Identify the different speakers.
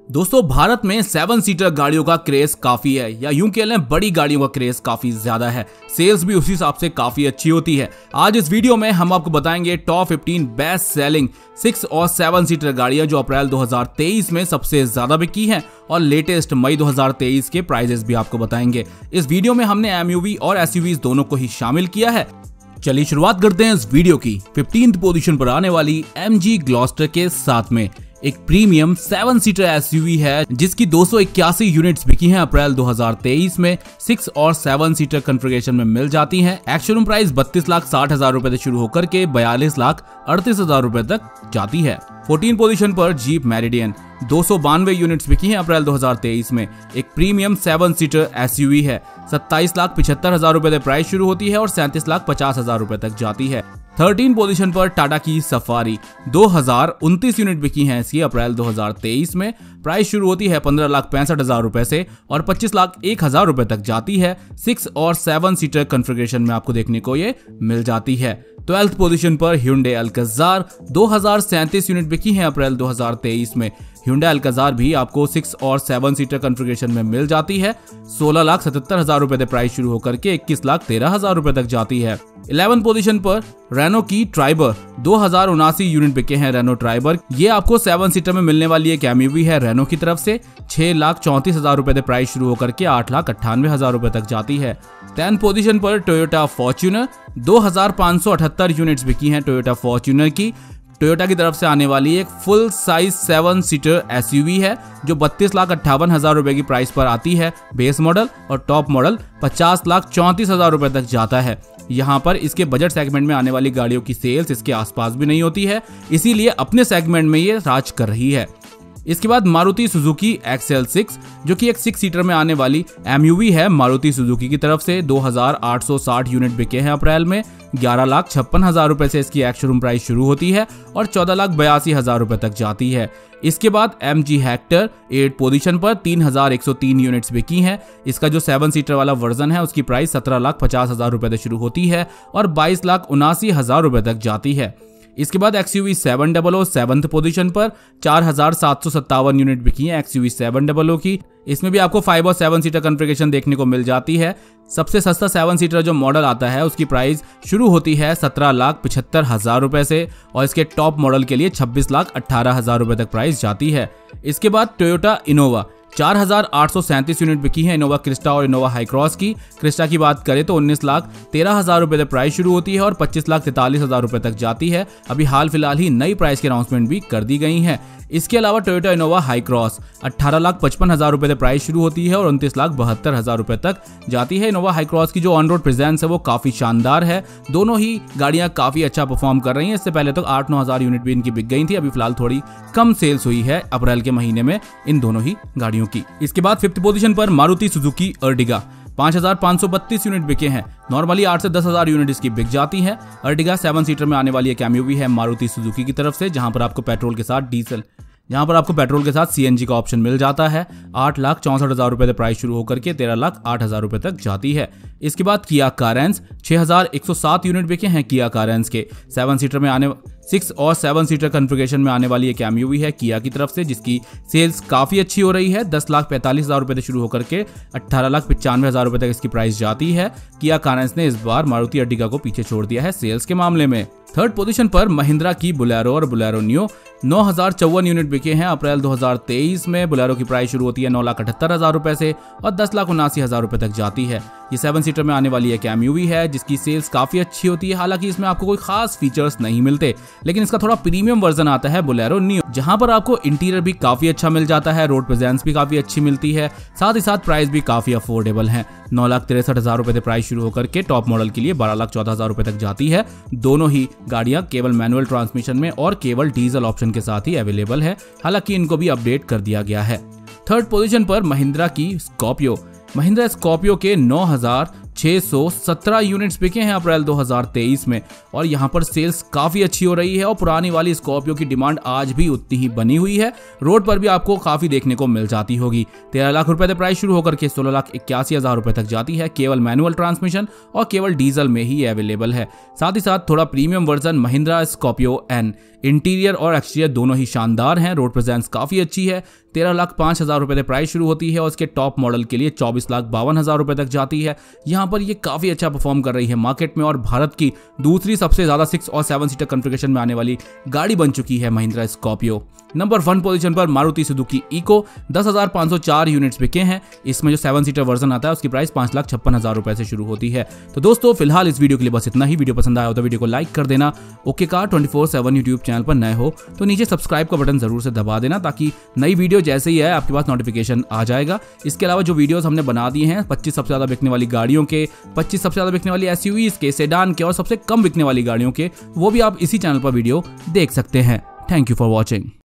Speaker 1: दोस्तों भारत में 7 सीटर गाड़ियों का क्रेज काफी है, या यूं कह लें बड़ी गाड़ियों का क्रेज काफी ज्यादा है। सेल्स भी उसी हिसाब से काफी अच्छी होती है। आज इस वीडियो में हम आपको बताएंगे टॉप 15 बेस्ट सेलिंग 6 और 7 सीटर गाड़ियां जो अप्रैल 2023 में सबसे ज्यादा बिकी हैं, और लेटेस्ट मई 2023 के प्राइजेस भी आपको बताएंगे। इस वीडियो में हमने एमयूवी और एसयूवी दोनों को ही शामिल किया है। चलिए शुरुआत करते हैं इस वीडियो की। 15th पोजीशन पर आने वाली MG ग्लॉस्टर के साथ में एक प्रीमियम 7 सीटर एसयूवी है जिसकी 281 यूनिट्स बिकी हैं अप्रैल 2023 में। 6 और 7 सीटर कॉन्फ़िगरेशन में मिल जाती हैं। एक्स-शोरूम प्राइस 32,60,000 रुपए से शुरू होकर के 42,38,000 रुपए तक जाती है। 14 पोजीशन पर जीप मैरिडियन 292 यूनिट्स बिकी हैं अप्रैल 2023 में। एक प्रीमियम 7 सीटर एसयूवी है। 27,75,000 रुपए से प्राइस शुरू होती है और 37,50,000 रुपए तक जाती है। 13 पोजीशन पर टाटा की सफारी 2029 यूनिट बिकी हैं इसकी अप्रैल 2023 में। प्राइस शुरू होती है 15,65,000 रुपए से और 25,01,000 रुपए तक जाती है। 6 और 7 सीटर कॉन्फ़िगरेशन में आपको देखने को ये मिल जाती है। 12th पोजीशन पर Hyundai Alcazar 2037 यूनिट बिकी हैं अप्रैल 2023 में। Hyundai Alcazar भी आपको 6 और 7 सीटर कॉन्फ़िगरेशन में मिल जाती है। 16,77,000 रुपए से प्राइस शुरू होकर के 21,13,000 रुपए तक जाती है। 11 पोजीशन पर रेनो की ट्राइबर 2079 यूनिट बिके हैं। रेनो ट्राइबर ये आपको 7 सीटर में मिलने वाली एक एमयूवी है रेनो की तरफ से। 6,34,000 रुपए से प्राइस शुरू होकर के 8,98,000 रुपए तक जाती है। 10 पोजीशन पर टोयोटा फॉर्च्यूनर 2,578 यूनिट्स बिकी हैं टोयोटा फॉर्च्यूनर की। टोयोटा की तरफ से आने वाली एक फुल साइज 7 सीटर एसयूवी है जो 32,58,000 रुपए की प्राइस पर आती है। बेस मॉडल और टॉप मॉडल 50,34,000 रुपए तक जाता है। यहाँ पर इसके बजट सेगमेंट में आने वाली गाड़ियों की सेल्स इसके आसपास भी नहीं होती है, इसीलिए अपने सेगमेंट में ये राज कर रही है। इसके बाद मारुति सुजुकी XL6 जो कि एक 6 सीटर में आने वाली एमयूवी है मारुति सुजुकी की तरफ से। 2,860 यूनिट बिके हैं अप्रैल में। 11,56,000 रुपए से इसकी एक्स-शोरूम प्राइस शुरू होती है और 14,82,000 रुपए तक जाती है। इसके बाद MG हेक्टर 8 पोजीशन पर 3,103 यूनिट्स बिकी हैं। इसका जो 7 सीटर वाला वर्जन है उसकी प्राइस 17,50,000 रुपए से शुरू होती है और 22,79,000 रुपए तक जाती है। इसके बाद XUV 700 7th पोजीशन पर 4,757 यूनिट बिकी हैं XUV 700 की। इसमें भी आपको 5 और 7 सीटर कॉन्फ़िगरेशन देखने को मिल जाती है। सबसे सस्ता 7 सीटर जो मॉडल आता है उसकी प्राइस शुरू होती है 17,75,000 रुपए से और इसके टॉप मॉडल के लिए 26,18,000 रुपए तक प्राइस जाती है। इसके बाद टोयोटा इनोवा 4,837 यूनिट बिकी है इनोवा क्रिस्टा और इनोवा हाई क्रॉस की। क्रिस्टा की बात करें तो 19,13,000 रुपए से प्राइस शुरू होती है और 25,43,000 रुपए तक जाती है। अभी हाल फिलहाल ही नई प्राइस की अनाउंसमेंट भी कर दी गई है। इसके अलावा टोयोटा इनोवा हाई क्रॉस 18,55,000 रुपए से प्राइस शुरू होती है और 29,72,000 रुपए तक जाती है। इनोवा हाई क्रॉस की जो ऑन रोड प्रेजेंस है वो काफी शानदार है। दोनों ही गाड़ियां काफी अच्छा परफॉर्म कर रही हैं। इससे पहले तो 8-9,000 यूनिट भी इनकी बिक गई थी। अभी फिलहाल थोड़ी कम सेल्स हुई है अप्रैल के महीने में इन दोनों ही गाड़ियों की। इसके बाद 5th पोजीशन पर मारुति सुजुकी अर्टिगा 5,532 यूनिट बिके हैं। नॉर्मली 8 से 10,000 यूनिट इसकी बिक जाती है। अर्टिगा 7 सीटर में आने वाली एक एमयूवी है मारुति सुजुकी की तरफ से, जहां पर आपको पेट्रोल के साथ CNG का ऑप्शन मिल जाता है। 8,64,000 रुपए से प्राइस शुरू होकर के 13,08,000 रुपए तक जाती है। इसके बाद किया कारेंस 6,107 यूनिट बिके हैं किया कारेंस के। 7 सीटर में आने 6 और 7 सीटर कॉन्फ़िगरेशन में आने वाली एक एमयूवी है किया की तरफ से, जिसकी सेल्स काफी अच्छी हो रही है। 10,45,000 रुपए से शुरू होकर के 18,95,000 रुपए तक इसकी प्राइस जाती है। किया कारेंस ने इस बार मारुति अर्टिगा को पीछे छोड़ दिया है सेल्स के मामले में। 3rd पोजीशन पर महिंद्रा की बोलेरो और बोलेरो नियो 9,054 यूनिट बिके हैं अप्रैल 2023 में। बोलेरो की प्राइस शुरू होती है 9,78,000 रुपए से और 10,79,000 रुपए तक जाती है। ये 7 सीटर में आने वाली एक एमयूवी है जिसकी सेल्स काफी अच्छी होती है। हालांकि इसमें आपको कोई खास फीचर्स नहीं मिलते, लेकिन इसका थोड़ा प्रीमियम वर्जन आता है बोलेरो नियो, जहां पर आपको इंटीरियर भी काफी अच्छा मिल जाता है, रोड प्रेजेंस भी काफी अच्छी मिलती है, साथ ही साथ प्राइस भी काफी अफोर्डेबल है। 9,63,000 रुपए से प्राइस शुरू होकर के टॉप मॉडल के लिए 12,14,000 रुपए तक जाती है। दोनों ही गाड़ियां केवल मैनुअल ट्रांसमिशन में और केवल डीजल ऑप्शन के साथ ही अवेलेबल है। हालांकि इनको भी अपडेट कर दिया गया है। 3rd पोजीशन पर महिंद्रा की स्कॉर्पियो के 9,617 यूनिट्स बिके हैं अप्रैल 2023 में और यहाँ पर सेल्स काफी अच्छी हो रही है और पुरानी वाली स्कॉर्पियो की डिमांड आज भी उतनी ही बनी हुई है। रोड पर भी आपको काफी देखने को मिल जाती होगी। 13 लाख रुपए से प्राइस शुरू होकर के 16,81,000 रुपए तक जाती है। केवल मैनुअल ट्रांसमिशन और केवल डीजल में ही अवेलेबल है। साथ ही साथ थोड़ा premium version Mahindra Scorpio N interior और एक्सटीरियर दोनों ही शानदार हैं। रोड प्रेजेंस काफी अच्छी है। 13,05,000 रुपए से प्राइस शुरू होती है और इसके टॉप मॉडल के लिए 24,52,000 रुपए तक जाती है। यहाँ पर ये काफी अच्छा परफॉर्म कर रही है मार्केट में और भारत की दूसरी सबसे ज्यादा 6 और 7 सीटर कॉन्फ़िगरेशन में आने वाली गाड़ी बन चुकी है महिंद्रा स्कॉर्पियो। नंबर 1 पोजीशन पर मारुति सुजुकी इको 10,504 यूनिट्स बिके हैं। इसमें जो 7 सीटर वर्जन आता है उसकी प्राइस 5,56,000 रुपए से शुरू होती है। तो दोस्तों फिलहाल इस वीडियो के लिए बस इतना ही। वीडियो पसंद आया हो तो वीडियो को लाइक कर देना। ओके कार 24/7 यूट्यूब चैनल पर नए हो तो नीचे सब्सक्राइब का बटन जरूर से दबा देना ताकि नई वीडियो जैसे ही आए आपके पास नोटिफिकेशन आ जाएगा। इसके अलावा जो वीडियोस हमने बना दिए हैं 25 सबसे ज्यादा बिकने वाली गाड़ियों के, 25 सबसे ज्यादा बिकने वाली एसयूवीज के, सेडान के और सबसे कम बिकने वाली गाड़ियों के, वो भी आप इसी चैनल पर वीडियो देख सकते हैं। Thank you for watching.